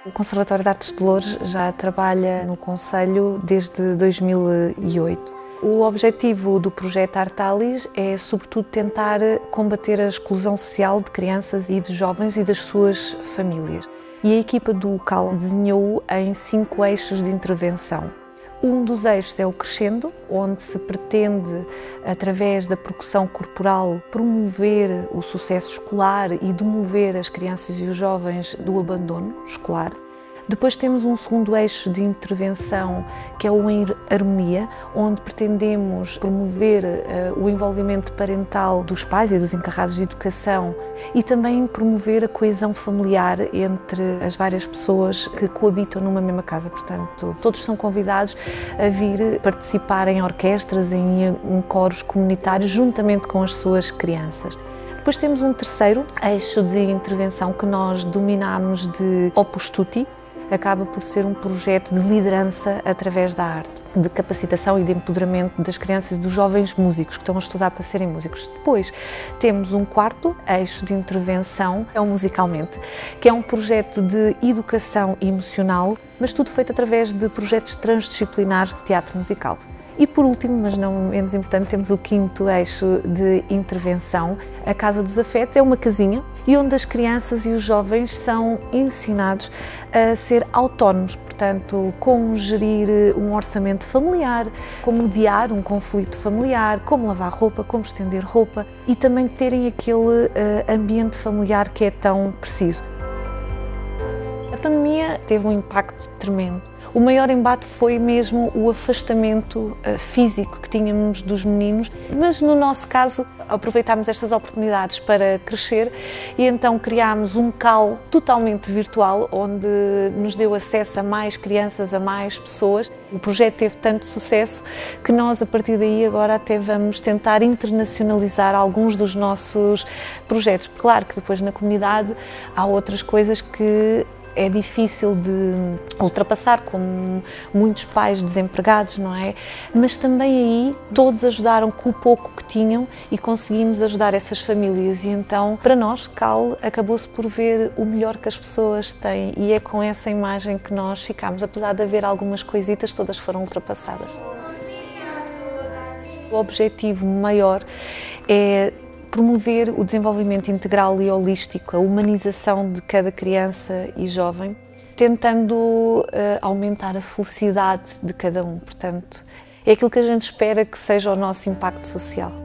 O Conservatório de Artes de Loures já trabalha no concelho desde 2008. O objetivo do projeto Artalis é, sobretudo, tentar combater a exclusão social de crianças e de jovens e das suas famílias. E a equipa do CAL desenhou em 5 eixos de intervenção. Um dos eixos é o Crescendo, onde se pretende, através da percussão corporal, promover o sucesso escolar e demover as crianças e os jovens do abandono escolar. Depois temos um segundo eixo de intervenção, que é o Em Harmonia, onde pretendemos promover o envolvimento parental dos pais e dos encarregados de educação e também promover a coesão familiar entre as várias pessoas que coabitam numa mesma casa. Portanto, todos são convidados a vir participar em orquestras, em coros comunitários, juntamente com as suas crianças. Depois temos um terceiro eixo de intervenção que nós denominamos de Opus Tutti. Acaba por ser um projeto de liderança através da arte, de capacitação e de empoderamento das crianças e dos jovens músicos que estão a estudar para serem músicos. Depois temos um quarto eixo de intervenção, é o Musicalmente, que é um projeto de educação emocional, mas tudo feito através de projetos transdisciplinares de teatro musical. E por último, mas não menos importante, temos o quinto eixo de intervenção. A Casa dos Afetos é uma casinha e onde as crianças e os jovens são ensinados a ser autónomos, portanto, como gerir um orçamento familiar, como mediar um conflito familiar, como lavar roupa, como estender roupa e também terem aquele ambiente familiar que é tão preciso. A pandemia teve um impacto tremendo. O maior embate foi mesmo o afastamento físico que tínhamos dos meninos, mas no nosso caso aproveitámos estas oportunidades para crescer e então criámos um CAL totalmente virtual, onde nos deu acesso a mais crianças, a mais pessoas. O projeto teve tanto sucesso que nós, a partir daí, agora até vamos tentar internacionalizar alguns dos nossos projetos. Claro que depois na comunidade há outras coisas que é difícil de ultrapassar, como muitos pais desempregados, não é? Mas também aí todos ajudaram com o pouco que tinham e conseguimos ajudar essas famílias e então, para nós, CAL acabou-se por ver o melhor que as pessoas têm e é com essa imagem que nós ficámos, apesar de haver algumas coisitas, todas foram ultrapassadas. O objetivo maior é promover o desenvolvimento integral e holístico, a humanização de cada criança e jovem, tentando aumentar a felicidade de cada um. Portanto, é aquilo que a gente espera que seja o nosso impacto social.